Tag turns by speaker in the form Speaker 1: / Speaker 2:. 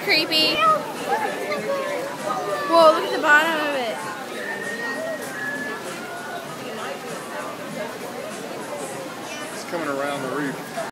Speaker 1: creepy. Whoa, look at the bottom of it.
Speaker 2: It's coming around the reef.